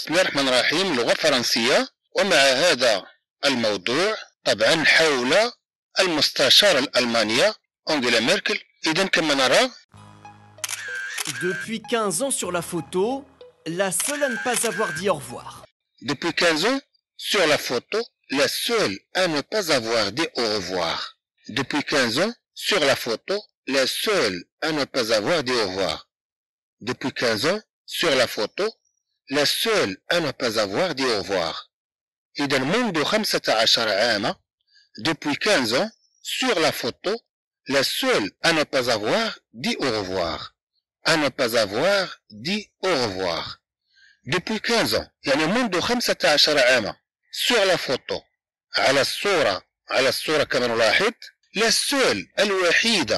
بسم الله الرحمن الرحيم. اللغة الفرنسية، ومع هذا الموضوع طبعا حول المستشارة الألمانية أنجيلا ميركل. إذن كما نرى Depuis 15 ans sur la photo, la seule à ne pas avoir dit au revoir. Depuis 15 ans sur la photo, la seule à ne pas avoir dit au revoir. Depuis 15 ans sur la photo, la seule à ne pas avoir dit au revoir. Depuis 15 ans sur la photo, la seule à ne pas avoir dit au revoir. إذا منذ 15 عاما, depuis 15 ans, sur la photo, la seule à ne pas avoir dit au revoir. À ne pas avoir dit au revoir. Depuis 15 ans, يعني منذ 15 عاما, sur la photo, على الصورة كما نلاحظ, la seule, الوحيدة,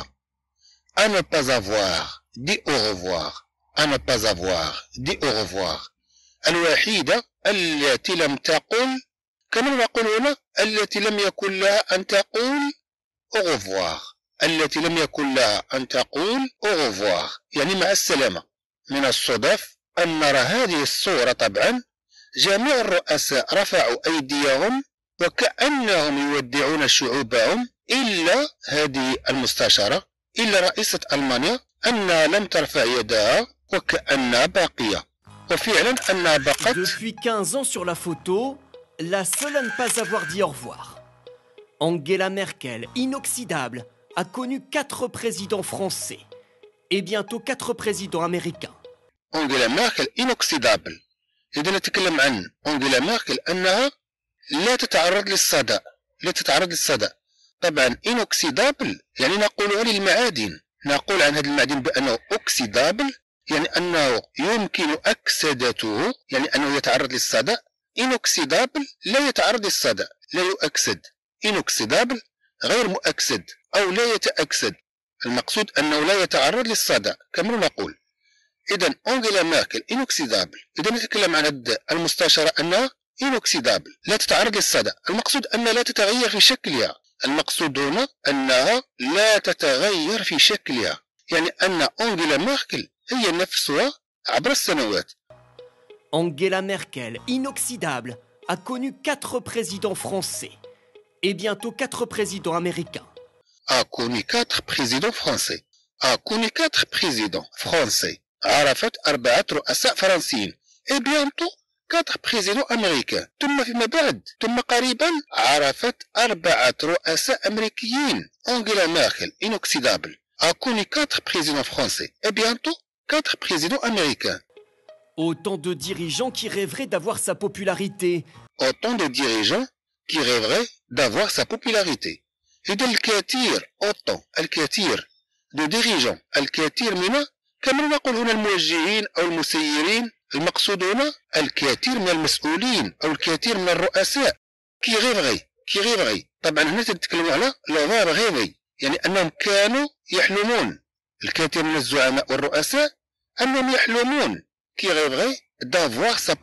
à ne pas avoir dit au revoir. À ne pas avoir dit au revoir. الوحيدة التي لم تقل كما نقول هنا التي لم يكن لها أن تقول au revoir. التي لم يكن لها أن تقول au revoir يعني مع السلامة. من الصدف أن نرى هذه الصورة طبعا جميع الرؤساء رفعوا أيديهم وكأنهم يودعون شعوبهم إلا هذه المستشارة، إلا رئيسة ألمانيا أنها لم ترفع يدها وكأنها باقية، وفعلا أنها بقت. Depuis 15 ans sur la photo, la seule à ne pas avoir dit au revoir. Angela Merkel, inoxydable, a connu 4 présidents français et bientôt 4 présidents américains. أنجيلا ميركل inoxydable. إذا نتكلم عن أنجيلا ميركل أنها لا تتعرض للصدأ، لا تتعرض للصدأ. طبعا inoxydable يعني نقولها للمعادن، نقول عن هذا المعدن بأنه oxydable يعني أنه يمكن أكسدته، يعني أنه يتعرض للصدأ. inoxydable لا يتعرض للصدأ، لا يؤكسد. inoxydable غير مؤكسد أو لا يتأكسد، المقصود أنه لا يتعرض للصدأ كما نقول. إذا أنجيلا ميركل inoxydable. إذا نتكلم عن المستشارة أنها inoxydable لا تتعرض للصدأ، المقصود أنها لا تتغير في شكلها. المقصود هنا أنها لا تتغير في شكلها، يعني أن أنجيلا ميركل هي نفسها عبر السنوات. Angela Merkel, inoxydable, a connu 4 présidents français et bientôt 4 présidents américains. A connu 4 présidents français. A connu 4 présidents français. عرفت 4 رؤساء فرنسيين. Et bientôt 4 présidents américains. ثم فيما بعد، ثم قريبا عرفت 4 رؤساء أمريكيين. أنجيلا ميركل inoxydable a connu 4 présidents français. Et bientôt 4 présidents américains. Autant de dirigeants qui rêveraient d'avoir sa popularité. Autant de dirigeants qui rêveraient d'avoir sa popularité. إذا الكثير الكثير de dirigeants الكثير من كما نقول هنا الموجهين أو المسيرين، المقصود هنا الكثير من المسؤولين أو الكثير من الرؤساء كي ريفغي. طبعا هنا تتكلم على لو ريفغي يعني أنهم كانوا يحلمون، الكثير من الزعماء والرؤساء أنهم يحلمون كي ريفغي d'avoir sa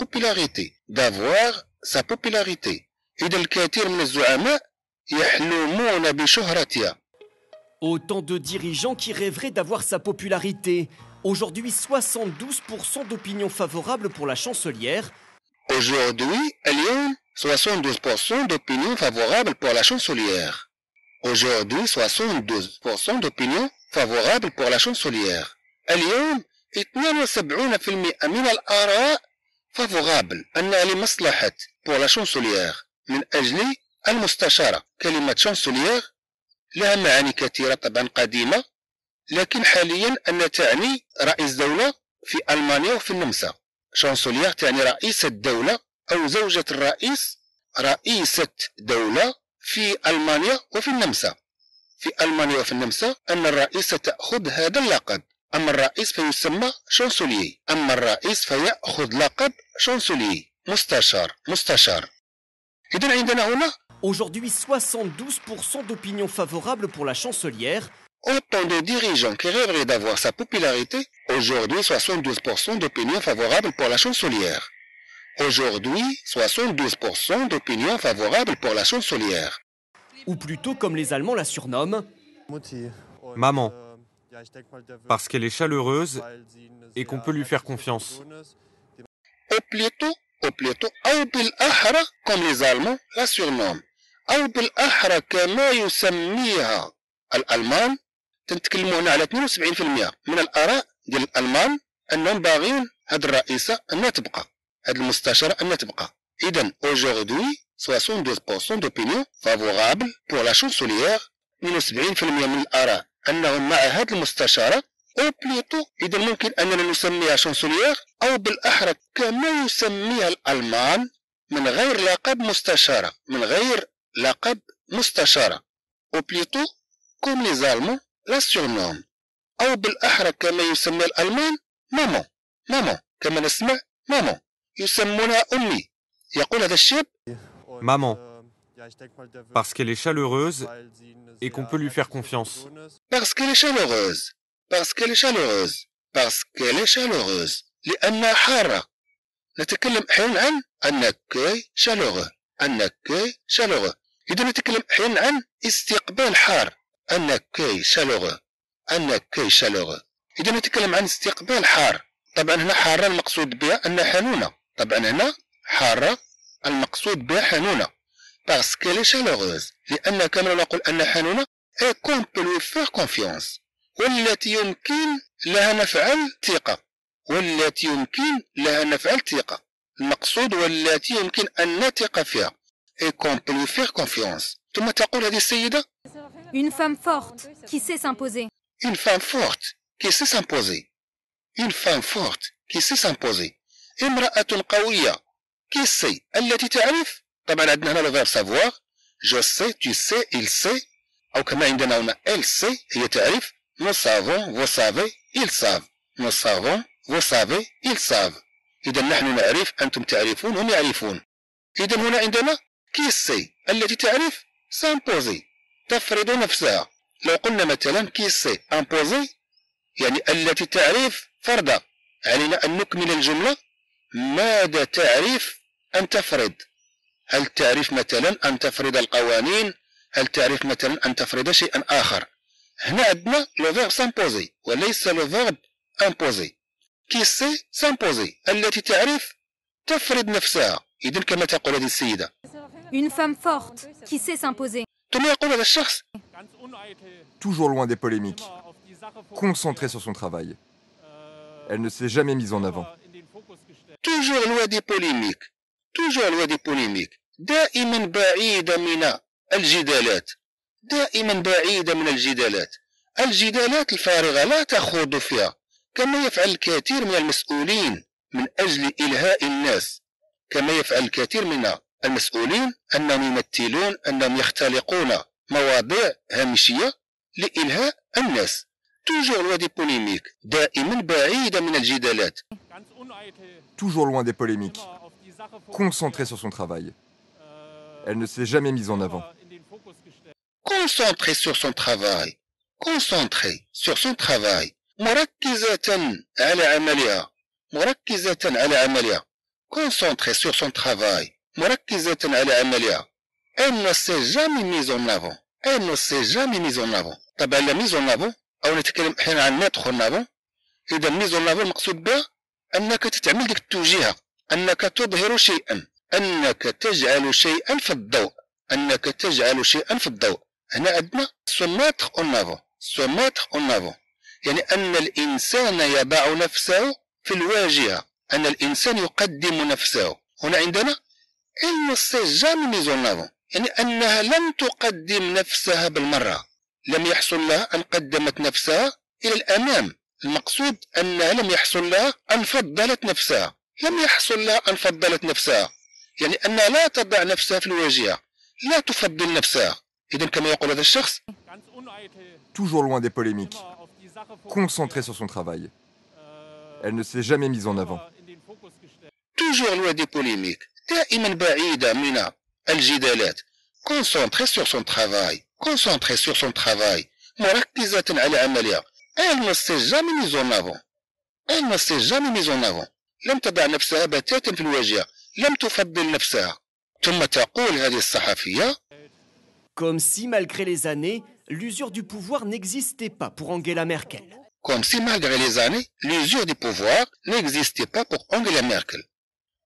popularité. إذا الكثير من الزعماء يحلمون بشهرتها. Autant de dirigeants qui rêveraient d'avoir sa popularité. Aujourd'hui, 72% d'opinion favorable pour la chancelière. Aujourd'hui, اليوم 72% d'opinion favorable pour la chancelière. Aujourd'hui, 72% d'opinion favorable pour la chancelière. اليوم 72% من الآراء favorable أنها لمصلحة pour la chancelière من أجل المستشارة. كلمة chancelière لها معاني كثيرة طبعا قديمة، لكن حاليا أن تعني رئيس دولة في ألمانيا وفي النمسا. شانسوليير تعني رئيس الدولة أو زوجة الرئيس، رئيسة دولة في ألمانيا وفي النمسا. في ألمانيا وفي النمسا أن الرئيسة تأخذ هذا اللقب، أما الرئيس فيسمى شانسوليي، أما الرئيس فيأخذ لقب شانسوليي، مستشار. إذن عندنا هنا Aujourd'hui, 72% d'opinion favorable pour la chancelière. Autant de dirigeants qui rêveraient d'avoir sa popularité. Aujourd'hui, 72% d'opinion favorable pour la chancelière. Aujourd'hui, 72% d'opinion favorable pour la chancelière. Ou plutôt, comme les Allemands la surnomment, Maman, parce qu'elle est chaleureuse et qu'on peut lui faire confiance. Ou plutôt, ou plutôt أو بالأحرى comme les Allemands la surnomment أو بالأحرى كما يسميها الألمان. تنتكلموا هنا على 72% من الآراء ديال الألمان أنهم باغيين هاد الرئيسة أنها تبقى، هاد المستشارة أنها تبقى. إذن aujourd'hui 72% d'opinion favorable pour la chancelière، 72% من الآراء أنهم مع هاد المستشارة أو بليتو إذا ممكن أننا نسميها شانسوليير أو بالأحرى كما يسميها الألمان من غير لقب مستشارة، من غير لقب مستشارة أو بليتو كوم لي زالمون لا سورنوم، أو بالأحرى كما يسميها الألمان مامون. مامون كما نسمع مامون يسمونها أمي. يقول هذا الشاب Maman. Parce qu'elle est chaleureuse et qu'on peut lui faire confiance. Parce qu'elle est chaleureuse. Parce qu'elle est chaleureuse. Parce qu'elle est chaleureuse. لأنها حارة. نتكلم أحيانا عن un accueil chaleureux. Un accueil chaleureux. إذا نتكلم أحيانا عن استقبال حار. Un accueil chaleureux. Un accueil chaleureux. إذا نتكلم عن استقبال حار. طبعا هنا حارة المقصود بها أنها حنونة. طبعا هنا حارة المقصود بها حنونة. Parce qu'elle est chaleureuse. لأنها كما نقول أنها حنونة et qu'on peut lui faire confiance. والتي يمكن لها نفعل ثقة. والتي يمكن لها نفعل ثقة. المقصود والتي يمكن أن نثق فيها. Et qu'on peut lui faire confiance. ثم تقول هذه السيدة Une femme forte qui sait s'imposer. Une femme forte qui sait s'imposer. Une femme forte qui sait s'imposer. امرأة قوية qui sait التي تعرف. طبعا عندنا هنا le verbe savoir. Je sais, tu sais, il sait. أو كما عندنا هنا elle sait هي تعرف. Nous savons, vous savez, ils savent. Nous savons, vous savez, ils savent. إذا نحن نعرف أنتم تعرفون هم يعرفون. إذا هنا عندنا qui sait التي تعرف s'imposer تفرض نفسها. لو قلنا مثلا qui sait imposer يعني التي تعرف فرض. علينا أن نكمل الجملة. ماذا تعرف أن تفرض؟ هل تعرف مثلا أن تفرض القوانين؟ هل تعرف مثلا أن تفرض شيئا آخر؟ هنا عندنا لو فيرب s'imposer وليس لو فيرب imposer. qui sait s'imposer التي تعرف تفرض نفسها. إذن كما تقول هذه السيدة Une femme forte qui sait s'imposer. ثم يقول هذا الشخص Toujours loin des polémiques. Concentrée sur son travail. Elle ne s'est jamais mise en avant. toujours loin des polémiques. toujours loin des polémiques. دائما بعيدة من الجدالات. دائما بعيدة من الجدالات. الجدالات الفارغة لا تخوض فيها كما يفعل الكثير من المسؤولين من أجل إلهاء الناس. كما يفعل الكثير من المسؤولين أنهم يمثلون أنهم يختلقون مواضيع هامشية لإلهاء الناس. toujours loin des polémiques. دائما بعيدة من الجدالات. Toujours loin des polémiques. Concentrée sur son travail. Elle ne s'est jamais mise en avant. concentré sur son travail. concentré sur son travail. مركزة على عملها. مركزة على عملها. concentré sur son travail. مركزة على عملها. Elle ne s'est jamais mise en avant. Elle ne s'est jamais mise en avant. طبعا la mise en avant أو نتكلم أحيانا عن mettre en avant. إذا mise en avant المقصود بها أنك تتعمل ديك التوجيهة. أنك تظهر شيئا. أنك تجعل شيئا في الضوء. أنك تجعل شيئا في الضوء. هنا عندنا se mettre en avant. se mettre en avant. يعني أن الإنسان يضع نفسه في الواجهة. أن الإنسان يقدم نفسه. هنا عندنا elle ne s'est jamais mise en avant. يعني أنها لم تقدم نفسها بالمرة. لم يحصل لها أن قدمت نفسها إلى الأمام. المقصود أنها لم يحصل لها أن فضلت نفسها. لم يحصل لها أن فضلت نفسها. يعني أنها لا تضع نفسها في الواجهة. لا تفضل نفسها. إذن كما يقول هذا الشخص Toujours loin des polémiques. Concentrée sur son travail. Elle ne s'est jamais mise en avant. toujours loin des polémiques. دائما بعيدة من الجدالات. concentrée sur son travail. concentrée sur son travail. مركزة على عملها. elle ne s'est jamais mise en avant. elle ne s'est jamais mise en avant. لم تضع نفسها بتاتا في الواجهة. لم تفضل نفسها. ثم تقول هذه الصحفية Comme si, malgré les années, l'usure du pouvoir n'existait pas pour Angela Merkel. comme si malgré les années, l'usure du pouvoir n'existait pas pour Angela Merkel.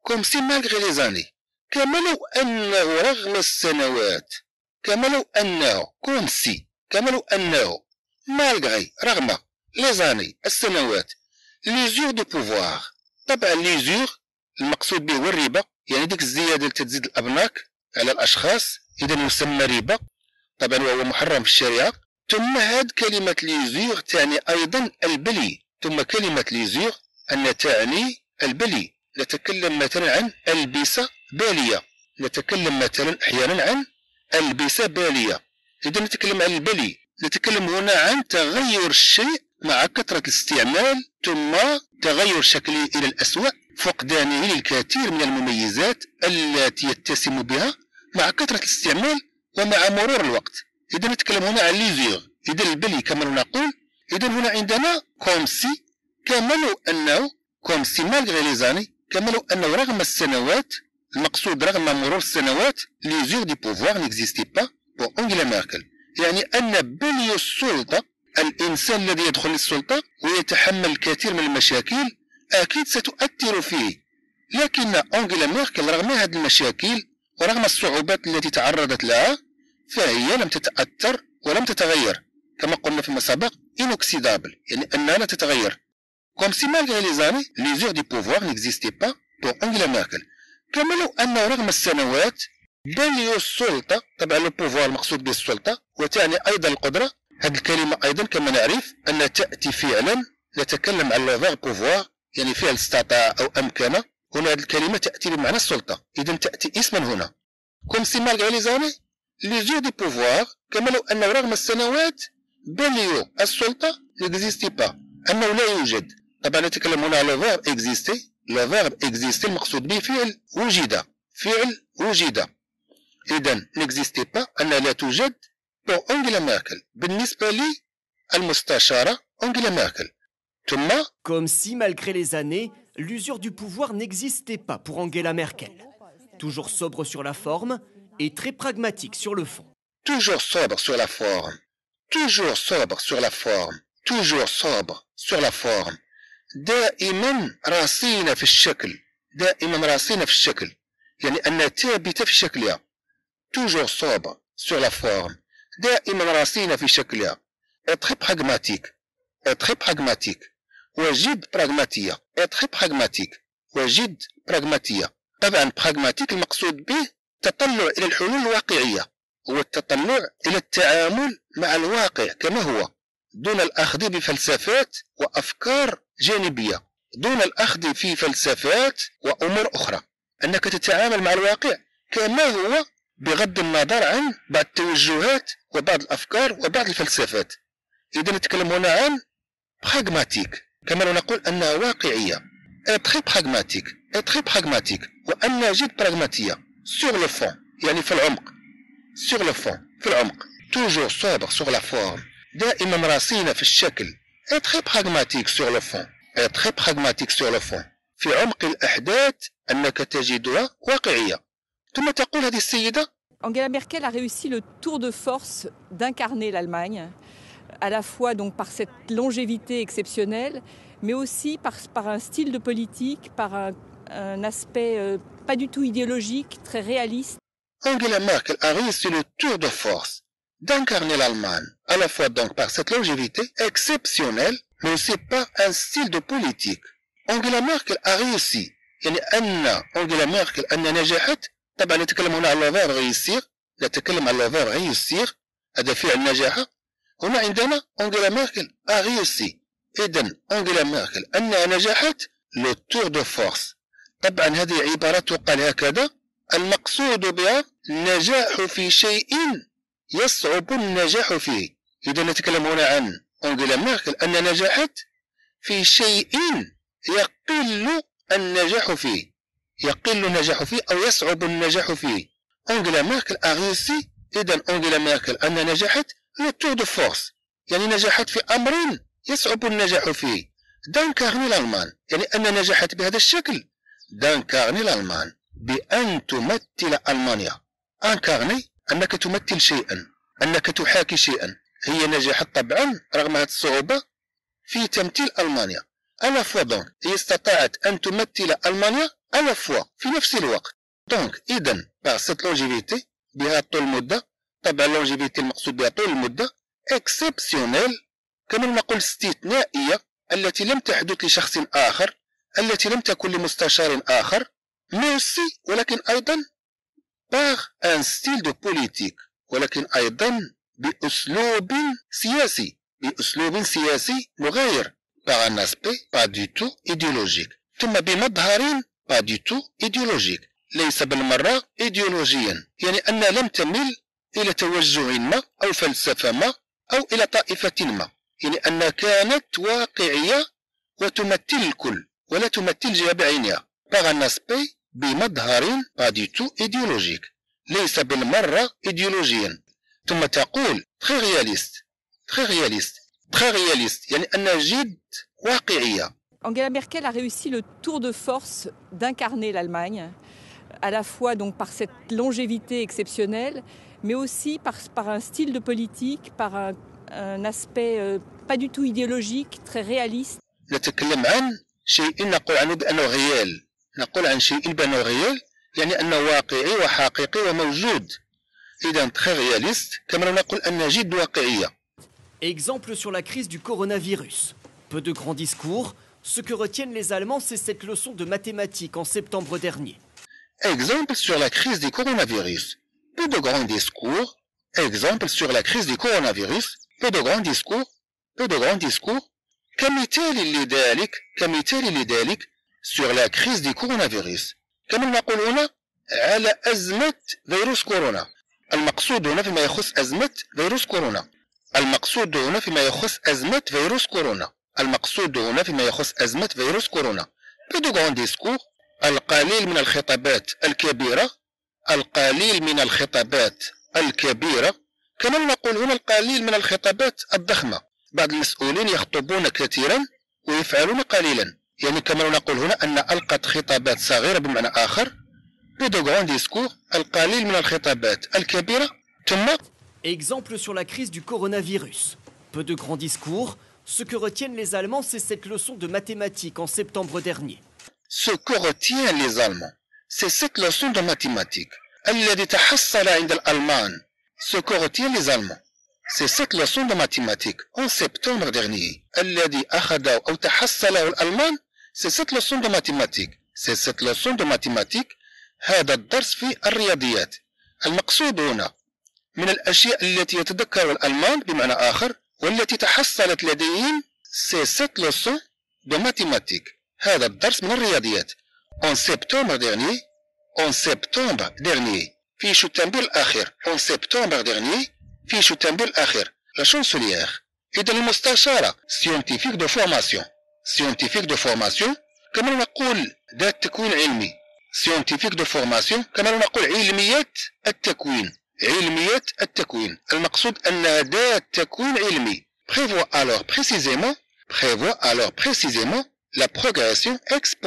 كوم سي مالغري لي زاني، كما لو أنه رغم السنوات، كما لو أنه كوم سي، كما لو أنه مالغري رغم لي زاني السنوات ليزور دو بوفوار. طبعا ليزور المقصود به هو الربا، يعني ديك الزيادة اللي تزيد الأبناك على الأشخاص، إذا يسمى ربا، طبعا وهو محرم في الشريعة. ثم هاد كلمة ليزور تعني أيضا البلي، ثم كلمة ليزور أن تعني البلي. نتكلم مثلا عن ألبسة بالية، نتكلم مثلا أحيانا عن ألبسة بالية، إذا نتكلم عن البلي. نتكلم هنا عن تغير الشيء مع كثرة الاستعمال ثم تغير شكله إلى الأسوأ، فقدانه للكثير من المميزات التي يتسم بها مع كثرة الاستعمال ومع مرور الوقت. إذا نتكلم هنا عن ليزور، إذا البلي كما نقول. إذا هنا عندنا كوم سي، كما لو أنه كوم سي مالغري لي زاني، كما لو أنه رغم السنوات، المقصود رغم مرور السنوات ليزور دي بوفوار نيكزيستي با بور أنجيلا ميركل، يعني أن بلي السلطة، الإنسان الذي يدخل للسلطة ويتحمل الكثير من المشاكل أكيد ستؤثر فيه. لكن أنجيلا ميركل رغم هذه المشاكل ورغم الصعوبات التي تعرضت لها فهي لم تتأثر ولم تتغير، كما قلنا فيما سبق إنوكسيدابل، يعني أنها لا تتغير. كوم سي مالغري لي زاني ليزور دي بوفوار نيكزيستي با بور أنجيلا ميركل، كما لو أنه رغم السنوات بلي السلطة، طبعا لو بوفوار المقصود به السلطة وتعني أيضا القدرة. هذه الكلمة أيضا كما نعرف أن تأتي فعلا، نتكلم عن لو فيرب بوفوار يعني فعل استطاع أو أمكن، هنا هذه الكلمة تأتي بمعنى السلطة، إذا تأتي اسما هنا. كوم سي مالغري لي زاني ليزور دي بوفوار، كما لو أنه رغم السنوات بليو السلطة نيكزيستي با، أنه لا يوجد. طبعا نتكلم هنا على فيرب إكزيستي، لو فيرب إكزيستي المقصود به فعل وجد، فعل وجد. إذا نيكزيستي با أن لا توجد بور أنجيلا ميركل بالنسبة لي المستشارة أنجيلا ميركل. ثم Comme si, malgré les années, l'usure du pouvoir n'existait pas pour Angela Merkel. Toujours sobre sur la forme et très pragmatique sur le fond. toujours sobre sur la forme, toujours sobre sur la forme، toujours sobre sur la forme، دائما راسينة في الشكل، دائما راسينة في الشكل، يعني أنها ثابتة في شكلها. toujours sobre sur la forme، دائما راسينة في شكلها. très pragmatique، très pragmatique، وجد براغماتية، très pragmatique، وجد براغماتية. طبعا براغماتيك المقصود به التطلع إلى الحلول الواقعية، هو التطلع إلى التعامل مع الواقع كما هو، دون الأخذ بفلسفات وأفكار جانبية، دون الأخذ في فلسفات وأمور أخرى، أنك تتعامل مع الواقع كما هو بغض النظر عن بعض التوجهات وبعض الأفكار وبعض الفلسفات. إذا نتكلم هنا عن براغماتيك، كما لو نقول أنها واقعية، très pragmatique، très pragmatique، وأنها جد براغماتية. sur le fond يعني في العمق، sur le fond في العمق. toujours sobre sur la forme، دائما راسينة في الشكل. très pragmatique sur le fond، très pragmatique sur le fond، في عمق الأحداث أنك تجدها واقعية. ثم تقول هذه السيدة Angela Merkel a réussi le tour de force d'incarner l'Allemagne, à la fois donc par cette longévité exceptionnelle, mais aussi par un style de politique, par un aspect pas du tout idéologique, très réaliste. Angela Merkel a réussi le tour de force d'incarner l'Allemagne, à la fois donc par cette longévité exceptionnelle, mais aussi par un style de politique. Angela Merkel a réussi، يعني أن Angela Merkel أن نجحت. طبعا نتكلم هنا على فيرب réussir، نتكلم على فيرب réussir، هذا فعل نجاح. هنا عندنا أنجيلا ميركل a réussi، إذن أنجيلا ميركل أنها نجحت لو تور دو فورس. طبعا هذه عبارة تقال هكذا، المقصود بها النجاح في شيء يصعب النجاح فيه. إذا نتكلم هنا عن أنجيلا ميركل أن نجحت في شيء يقل النجاح فيه، يقل النجاح فيه أو يصعب النجاح فيه. أنجيلا ميركل a réussi، إذن أنجيلا ميركل أن نجحت لو تور دو فورس، يعني نجحت في أمر يصعب النجاح فيه. دانكارني الألمان، يعني أن نجحت بهذا الشكل. دانكارني الألمان بأن تمثل ألمانيا. أنكارني أنك تمثل شيئا، أنك تحاكي شيئا. هي نجحت طبعا رغم هذه الصعوبة في تمثيل ألمانيا. ألا فوا دونك هي استطاعت أن تمثل ألمانيا à la fois في نفس الوقت. دونك إذا par cette longévité بها طول المدة، طبعا longévité المقصود بها طول المدة exceptionnel كما نقول استثنائية التي لم تحدث لشخص آخر، التي لم تكن لمستشار آخر، mais aussi ولكن أيضا par un style de politique، ولكن أيضا بأسلوب سياسي، بأسلوب سياسي مغاير par un aspect pas du tout idéologique، ثم بمظهر pas du tout idéologique، ليس بالمرة إيديولوجيا، يعني أن لم تميل إلى توجه ما أو فلسفة ما أو إلى طائفة ما، يعني أنها كانت واقعية وتمثل الكل ولا تمثل جهة بعينها par un aspect بمظهر pas du tout idéologique، ليس بالمرة إيديولوجيا. ثم تقول très réaliste très réaliste très réaliste، يعني أنها جد واقعية. Angela Merkel a réussi le tour de force d'incarner l'Allemagne, à la fois donc par cette longévité exceptionnelle, mais aussi par un style de politique, par un aspect pas du tout idéologique, très réaliste. نتكلم عن شيء نقول عنه بأنه ريال، نقول عن شيء بأنه ريال يعني أنه واقعي وحقيقي وموجود. إذا très réaliste كما نقول أنها جد واقعية. Exemple sur la crise du coronavirus. Peu de grands discours. Ce que retiennent les Allemands, c'est cette leçon de mathématiques en septembre dernier. Exemple sur la crise du coronavirus. Peu de grands discours. Exemple sur la crise du coronavirus. Peu de grands discours. Peu de grands discours. كمثال لذلك sur la crise du coronavirus. كما نقول هنا على أزمة فيروس كورونا. المقصود هنا فيما يخص أزمة فيروس كورونا. المقصود هنا فيما يخص أزمة فيروس كورونا. المقصود هنا فيما يخص أزمة فيروس كورونا. Peu de grands discours. القليل من الخطابات الكبيرة. القليل من الخطابات الكبيرة. كما نقول هنا القليل من الخطابات الضخمة. بعض المسؤولين يخطبون كثيرا ويفعلون قليلا، يعني كما نقول هنا أن ألقت خطابات صغيرة بمعنى آخر. Peu de grands discours. القليل من الخطابات الكبيرة. ثم Exemple sur la crise du coronavirus. Peu de grands discours. Ce que retiennent les Allemands, c'est cette leçon de mathématiques en septembre dernier. Ce que retiennent les Allemands, c'est cette leçon de mathématiques. الذي تحصل عند الألمان. Ce que retiennent les Allemands, c'est cette leçon de mathématiques en septembre dernier. الذي أخذه أو تحصله الألمان، c'est cette leçon de mathématiques. C'est cette leçon de mathématiques. هذا الدرس في الرياضيات. المقصود هنا من الأشياء التي يتذكر الألمان بمعنى آخر والتي تحصلت لديهم c'est cette leçon de mathématiques. هذا الدرس من الرياضيات. En septembre dernier. En septembre dernier. في شتنبر الأخير. En septembre dernier. في شتنبر الأخير. La chancelière. إذا المستشارة scientifique de formation. Scientifique de formation كما نقول ذات تكوين علمي. Scientifique de formation كما نقول علميات التكوين. علميات التكوين. المقصود أنها ذات تكوين علمي. Prévoit alors précisément la progression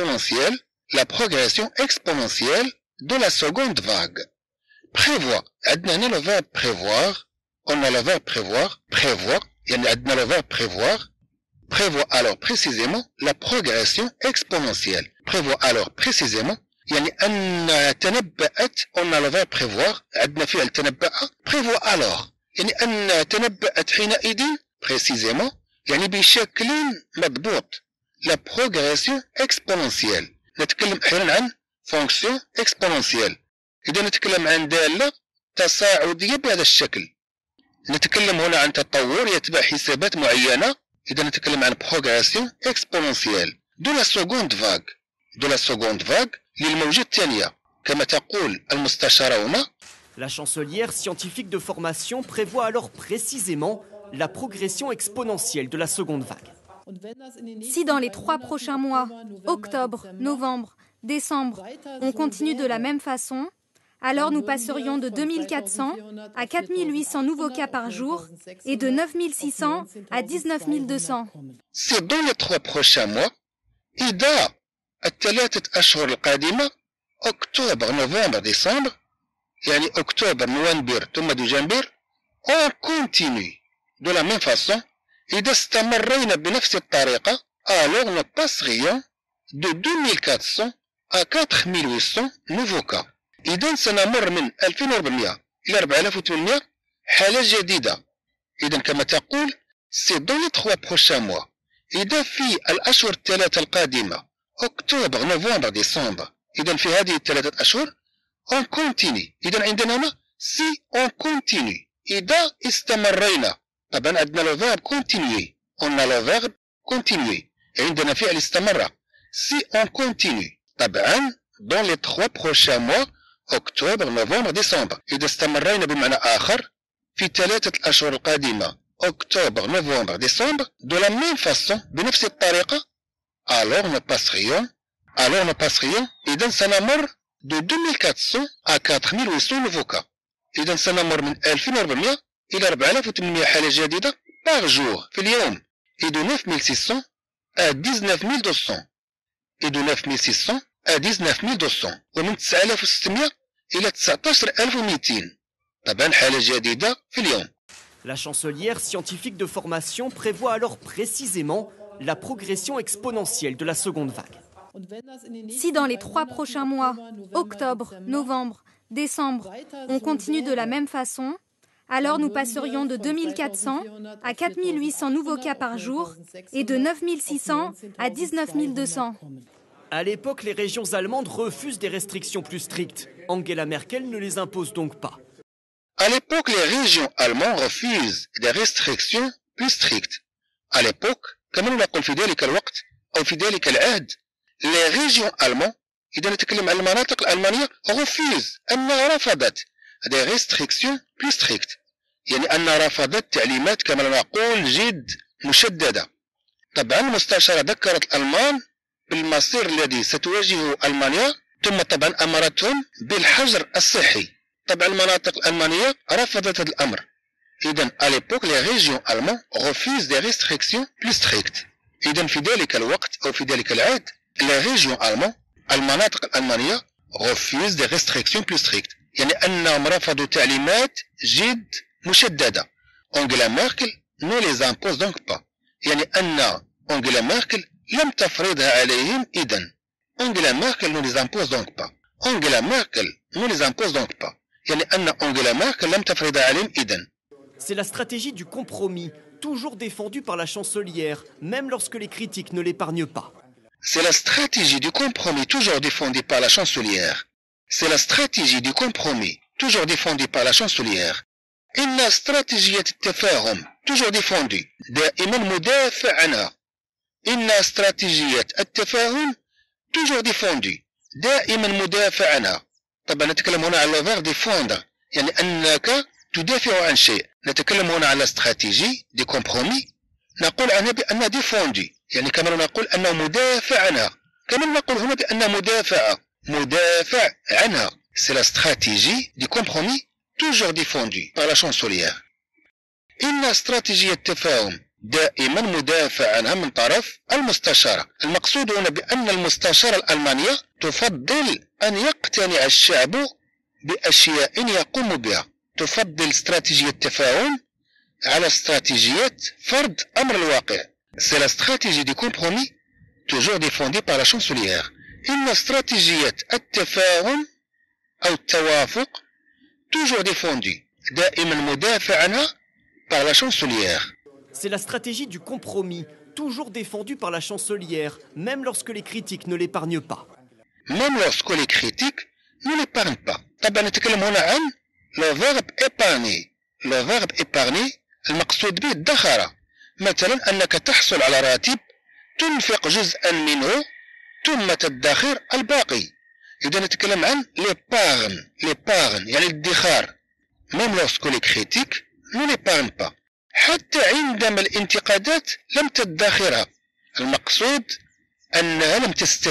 exponentielle de la seconde vague. Prévoit. عندنا هنا le verbe prévoir. On a le verbe prévoir. يعني عندنا le verbe prévoir. Prévoit alors précisément la progression exponentielle. Prévoit alors précisément يعني أنها تنبأت. On a le verbe prévoir. عندنا فعل تنبأ. Prévoit alors يعني أنها تنبأت حينئذ précisément يعني بشكل مضبوط. La progression exponentielle. نتكلم أحيانا عن fonction exponentielle. إذا نتكلم عن دالة تصاعدية بهذا الشكل. نتكلم هنا عن تطور يتبع حسابات معينة. إذا نتكلم عن progression exponentielle. De la seconde vague للموجة الثانية. كما تقول المستشارة هنا. La chancelière scientifique de formation prévoit alors précisément la progression exponentielle de la seconde vague. Si dans les 3 prochains mois, octobre, novembre, décembre, on continue de la même façon, alors nous passerions de 2400 à 4800 nouveaux cas par jour et de 9600 à 19200. C'est dans les 3 prochains mois. إذا الثلاثة أشهر القادمة أكتوبر نوفمبر ديسمبر يعني أكتوبر نوفمبر ثم ديسمبر on continue de la même façon. إذا استمرينا بنفس الطريقة alors nous passerions de 2400 à 4800 nouveaux cas. إذا سنمر من 2400 إلى 4800 حالة جديدة. إذا كما تقول سي دون لي 3 بروشان موا. إذا في الأشهر الثلاثة القادمة أكتوبر نوفمبر ديسمبر، إذا في هذه الثلاثة أشهر on continue. إذا عندنا هنا سي on continue. إذا استمرينا، طبعا عندنا لو فيرب continuer، on a لو فيرب continuer، عندنا فعل استمر سي on continue. طبعا dans les 3 prochains mois أكتوبر نوفمبر ديسمبر، إذا استمرينا بمعنى آخر في 3 الأشهر القادمة أكتوبر نوفمبر ديسمبر de la même façon بنفس الطريقة alors nous passerions إذا سنمر de 2400 à 4800 nouveaux cas. إذا سنمر من 2400 إلى 4800 حالة جديدة par jour في اليوم، et de 9600 à 19200 et de 9600 à 19200 ومن 9600 إلى 19200 طبعا حالة جديدة في اليوم. La chancelière scientifique de formation prévoit alors précisément la progression exponentielle de la seconde vague. Si dans les 3 prochains mois, octobre, novembre, décembre, on continue de la même façon, alors nous passerions de 2400 à 4800 nouveaux cas par jour et de 9600 à 19200. À l'époque, les régions allemandes refusent des restrictions plus strictes. Angela Merkel ne les impose donc pas. À l'époque, les régions allemandes refusent des restrictions plus strictes. À l'époque, كما نقول في ذلك الوقت أو في ذلك العهد، les régions allemandes إذا نتكلم عن المناطق الألمانية refusent أنها رفضت des restrictions plus strictes، يعني أنها رفضت تعليمات كما نقول جد مشددة. طبعا المستشارة ذكرت الألمان بالمصير الذي ستواجهه ألمانيا، ثم طبعا أمرتهم بالحجر الصحي. طبعا المناطق الألمانية رفضت هذا الأمر. إذا à l'époque les régions allemandes refusent des restrictions plus strictes. إذا في ذلك الوقت أو في ذلك العهد les régions allemandes المناطق الألمانية refusent des restrictions plus strictes، يعني أنهم رفضوا تعليمات جد مشددة. أنجلا ميركل ne les impose donc pas، يعني أن أنجلا ميركل لم تفرضها عليهم. إذا أنجلا ميركل ne les impose donc pas. أنجلا ميركل ne les impose donc pas، يعني أن أنجلا ميركل لم تفرضها عليهم. إذا C'est la stratégie du compromis, toujours défendue par la chancelière, même lorsque les critiques ne l'épargnent pas. C'est la stratégie du compromis toujours défendue par la chancelière. C'est la stratégie du compromis toujours défendue par la chancelière. إن استراتيجية التفاهم toujours défendue دائما مدافع عنها. إن استراتيجية التفاهم toujours défendue دائما مدافع عنها. طبعا نتكلم هنا على verbe défendre، يعني أنك تدافع عن شيء. نتكلم هنا على استراتيجي دي كومبرومي، نقول عنها بأنها ديفوندي، يعني كما نقول أنه مدافع عنها، كما نقول هنا بأنها مدافع عنها. C'est la stratégie du compromis toujours défendue par la chancelière. إن استراتيجية التفاهم دائما مدافع عنها من طرف المستشارة. المقصود هنا بأن المستشارة الألمانية تفضل أن يقتنع الشعب بأشياء يقوم بها. تفضل استراتيجية التفاهم على استراتيجية فرض أمر الواقع. C'est la stratégie du compromis toujours défendue par la chancelière. إن استراتيجية التفاهم أو التوافق toujours défendue دائما مدافع عنها par la chancelière. C'est la stratégie du compromis, toujours défendue par la chancelière, même lorsque les critiques ne l'épargnent pas. Même lorsque les critiques ne l'épargnent pas. طبعا نتكلم هنا عن le verbe épargner. le verbe épargner المقصود به الدخرة. مثلا أنك تحصل على راتب تنفق جزءا منه ثم تدخر الباقي. إذا نتكلم عن l'épargne يعني الادخار. même lorsque les critiques ne l'épargnent pas. حتى عندما الانتقادات لم تدخرها. المقصود أنها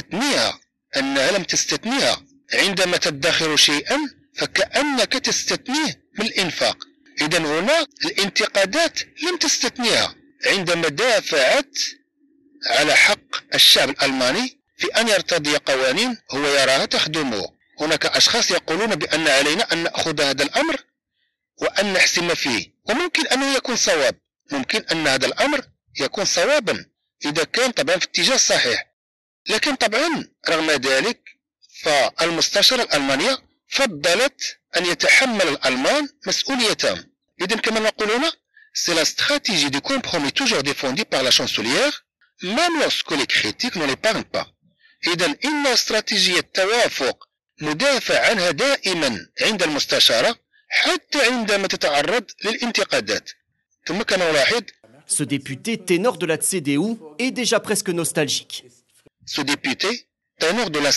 لم تستثنيها. عندما تدخر شيئا فكأنك تستثنيه من الإنفاق. إذا هنا الانتقادات لم تستثنيها عندما دافعت على حق الشعب الألماني في أن يرتضي قوانين هو يراها تخدمه. هناك أشخاص يقولون بأن علينا أن نأخذ هذا الأمر وأن نحسم فيه، وممكن أنه يكون صواب. ممكن أن هذا الأمر يكون صوابا إذا كان طبعا في اتجاه صحيح. لكن طبعا رغم ذلك فالمستشارة الألمانية فضلت أن يتحمل الألمان مسؤوليتهم. إذن كما نقول هنا c'est la stratégie de compromis toujours défendue par la chancelière même lorsque les critiques ne l'épargnent pas. إذن إن استراتيجية التوافق مدافع عنها دائما عند المستشارة حتى عندما تتعرض للانتقادات. ثم كما نلاحظ Ce député ténor de la CDU est déjà presque nostalgique. ce député ténor de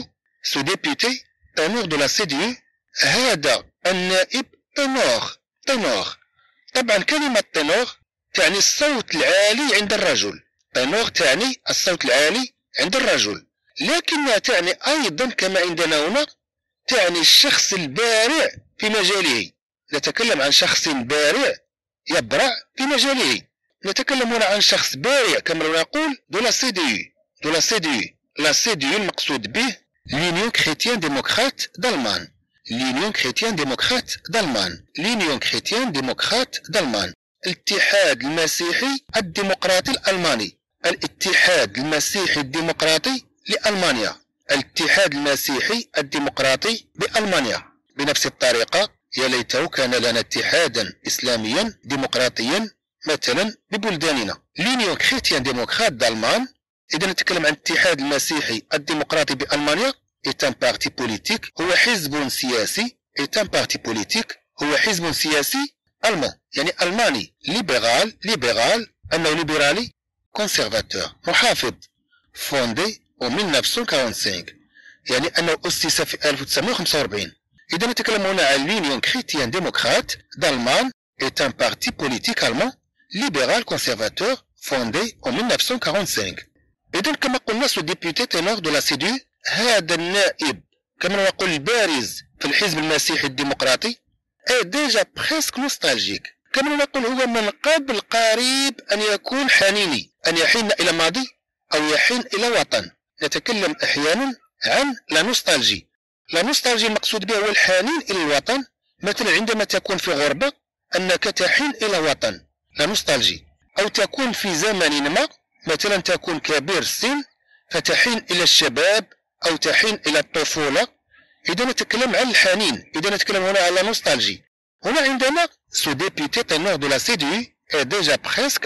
la CDU هذا النائب ténor. طبعا كلمة ténor تعني الصوت العالي عند الرجل. ténor تعني الصوت العالي عند الرجل، لكنها تعني أيضا كما عندنا هنا تعني الشخص البارع في مجاله. نتكلم عن شخص بارع يبرع في مجاله. نتكلم هنا عن شخص بارع كما نقول de la CDU. La CDU المقصود به l'Union chrétienne démocrate d'Allemagne. الاتحاد المسيحي الديمقراطي الألماني. الاتحاد المسيحي الديمقراطي لألمانيا. الاتحاد المسيحي الديمقراطي بألمانيا. بنفس الطريقة يا ليته كان لنا اتحادا إسلاميا ديمقراطيا مثلا ببلداننا. l'Union chrétienne démocrate d'Allemagne. إذا نتكلم عن الاتحاد المسيحي الديمقراطي بألمانيا est un parti politique هو حزب سياسي هو حزب سياسي ألمان يعني ألماني ليبرال أنه ليبرالي conservateur محافظ fondé en 1945 يعني أنه أسس في 1945. إذا نتكلم هنا عن l'Union chrétienne démocrate d'Allemagne est un parti politique allemand libéral conservateur fondé en 1945. إذن كما قلنا سو ديبيوتي تينور دو لا CDU هذا النائب كما نقول البارز في الحزب المسيحي الديمقراطي ديجا بريسك نوستالجيك. كما نقول هو من قبل قريب أن يكون حنيني، أن يحن إلى ماضي أو يحن إلى وطن. نتكلم أحيانا عن لا نوستالجي. لا نوستالجي المقصود به هو الحنين إلى الوطن، مثلا عندما تكون في غربة أنك تحن إلى وطن لا نوستالجي، أو تكون في زمن ما مثلا تكون كبير السن فتحين إلى الشباب أو تحين إلى الطفولة. إذا نتكلم عن الحنين، إذا نتكلم هنا على نوستالجي. هنا عندنا سو ديبيوتي تينور دو لا CDU est déjà presque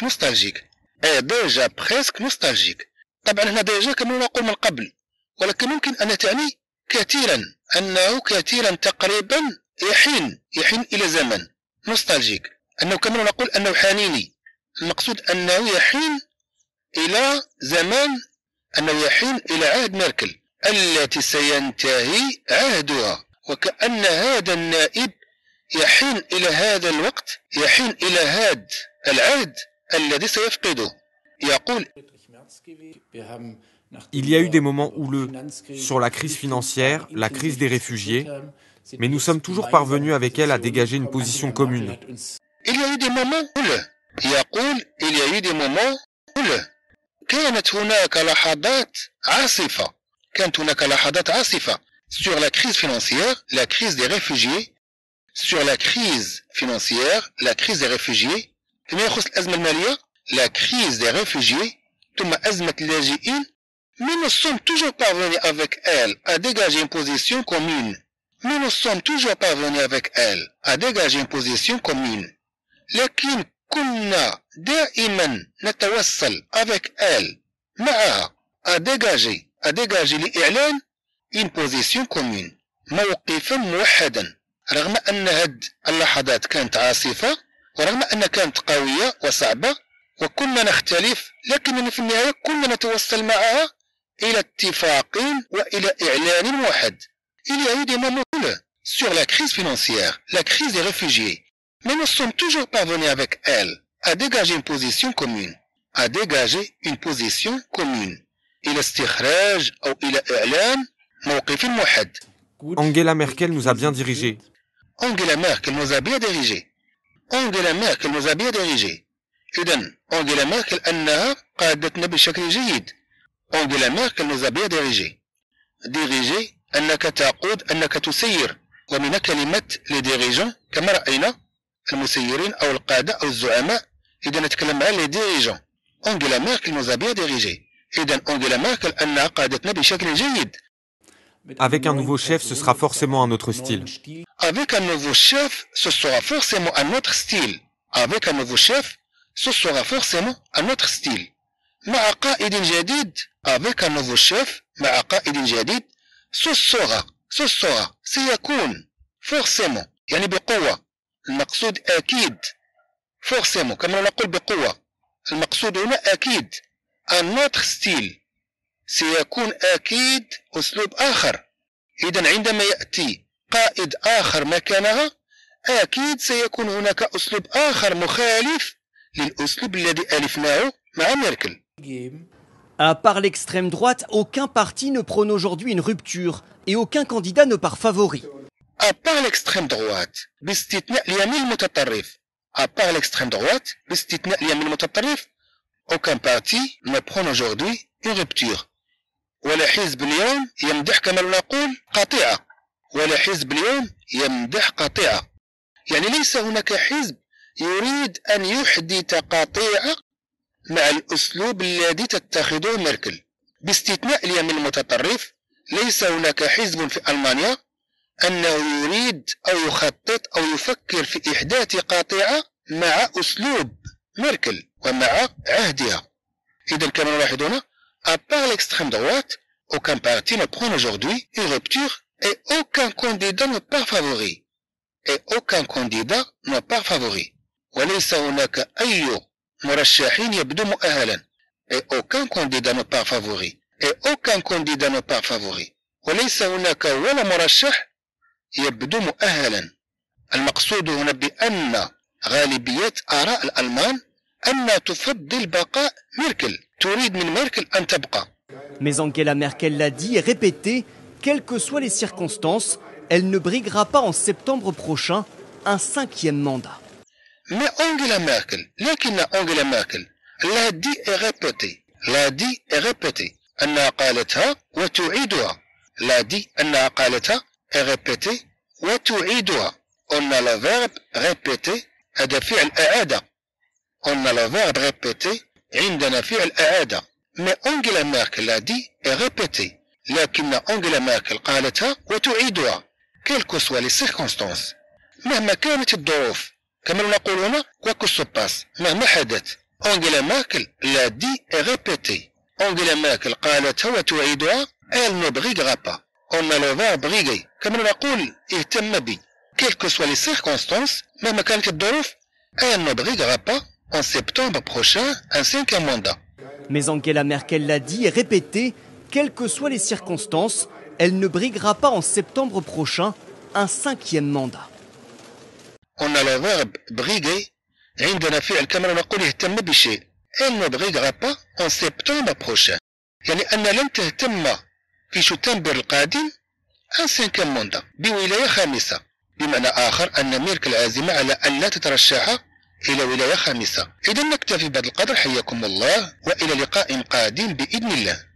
nostalgique. طبعا هنا ديجا كما نقول من قبل، ولكن ممكن أن تعني كثيرا، أنه كثيرا تقريبا يحين إلى زمن نوستالجيك، أنه كما نقول أنه حنيني. المقصود أنه يحين إلى زمان، أنه يحين إلى عهد ميركل التي سينتهي عهدها، وكأن هذا النائب يحين إلى هذا الوقت، يحين إلى هذا العهد الذي سيفقده. يقول Il y a eu des moments houleux sur la crise financière, la crise des réfugiés, mais nous sommes toujours parvenus avec elle à dégager une position commune. Il y a eu des moments houleux. يقول il y a eu des moments houleux. كانت هناك لحظات عاصفة sur la crise financière, la crise des réfugiés, فيما يخص الأزمة المالية la crise des réfugiés ثم أزمة اللاجئين. Mais nous sommes toujours parvenus avec elle à dégager une position commune. لكن كنا دائما نتوصل avec elle معها à dégager لإعلان une position commune موقفا موحدا. رغم أن هذه اللحظات كانت عاصفة، ورغم أنها كانت قوية وصعبة وكنا نختلف، لكننا في النهاية كنا نتوصل معها إلى اتفاق وإلى إعلان موحد. Il y a eu des moments sur la crise financière, la crise des réfugiés. Mais nous sommes toujours parvenus avec elle à dégager une position commune. إلى استخراج أو إلى إعلان موقف موحد. Angela Merkel nous a bien dirigés. Angela Merkel nous a bien dirigés. إذن أنجيلا ميركل أنها قادتنا بشكل جيد. أنجيلا ميركل nous a bien dirigés. ديريجي أنك تقود، أنك تسير، ومن كلمة les dirigeants كما رأينا المسيرين أو القادة أو الزعماء. إذا نتكلم عن les dirigeants. أنجيلا ميركل nous a bien dirigés. إذن أنجيلا ميركل أنها قادتنا بشكل جيد. Avec un nouveau chef, ce sera forcément un autre style. Avec un nouveau chef, ce sera forcément un autre style. Avec un nouveau chef, ce sera forcément un autre style. مع قائد جديد. Avec un nouveau chef, مع قائد جديد, ce sera, سيكون, forcément, يعني بقوة. المقصود أكيد. forcément, كما نقول بقوة. المقصود هنا أكيد. un autre style. سيكون أكيد أسلوب آخر. إذا عندما يأتي قائد آخر مكانها أكيد سيكون هناك أسلوب آخر مخالف للأسلوب الذي ألفناه مع ميركل. À part l'extrême droite, aucun parti ne prône aujourd'hui une rupture et aucun candidat ne part favori. À part l'extrême droite, باستثناء اليمين المتطرف. À part l'extrême droite, باستثناء اليمين المتطرف, aucun parti ne prône aujourd'hui une rupture. ولا حزب اليوم يمدح كما نقول قطيعة. ولا حزب اليوم يمدح قطيعة. يعني ليس هناك حزب يريد أن يحدث قطيعة مع الأسلوب الذي تتخذه ميركل. باستثناء اليمين المتطرف ليس هناك حزب في ألمانيا أنه يريد أو يخطط أو يفكر في إحداث قطيعة مع أسلوب ميركل ومع عهدها. إذا كما نلاحظ هنا à part l'extrême droite, aucun parti ne prône aujourd'hui une rupture et aucun candidat ne part favori. Et aucun candidat ne part favori. وليس هناك أي مرشحين يبدو مؤهلا. Et aucun candidat ne part favori. Et aucun candidat ne part favori. وليس هناك ولا مرشح يبدو مؤهلا. المقصود هنا بأن غالبية آراء الألمان أن تفضل بقاء ميركل. تريد من ميركل أن تبقى. Mais Angela Merkel l'a dit et répété, quelles que soient les circonstances, elle ne briguera pas en septembre prochain un 5e mandat. Mais Angela Merkel, لكن أنجيلا ميركل l'a dit et répété أنها قالتها وتعيدها. l'a dit أنها قالتها et répété وتعيدها. On a le verbe répéter هذا فعل إعادة. On a le verbe répéter عندنا فعل إعادة. Mais Angela Merkel l'a dit et répété. لكن أنجيلا ميركل قالتها وتعيدها. Quelles que soient les circonstances. مهما كانت الظروف. كما نقول هنا quoi que se passe. مهما حدث. أنجيلا ميركل l'a dit et répété. أنجيلا ميركل قالتها وتعيدها. Elle ne briguera pas. On a le verbe briguer. كما نقول اهتم بي. Quelles que soient les circonstances. مهما كانت الظروف. Elle ne briguera pas en septembre prochain un 5e mandat. Mais Angela Merkel l'a dit et répété, quelles que soient les circonstances, elle ne briguera pas en septembre prochain un 5e mandat. On a le verbe briguer. عندنا فعل كما نقول يهتم بشيء. Elle ne briguera pas en septembre prochain. يعني أن لن تهتم في شتنبر القادم un 5e mandat بولاية خامسة. بمعنى آخر أن ميركل عازمة على أن لا تترشح إلى ولاية خامسة. إذا نكتفي بهذا القدر. حياكم الله وإلى لقاء قادم بإذن الله.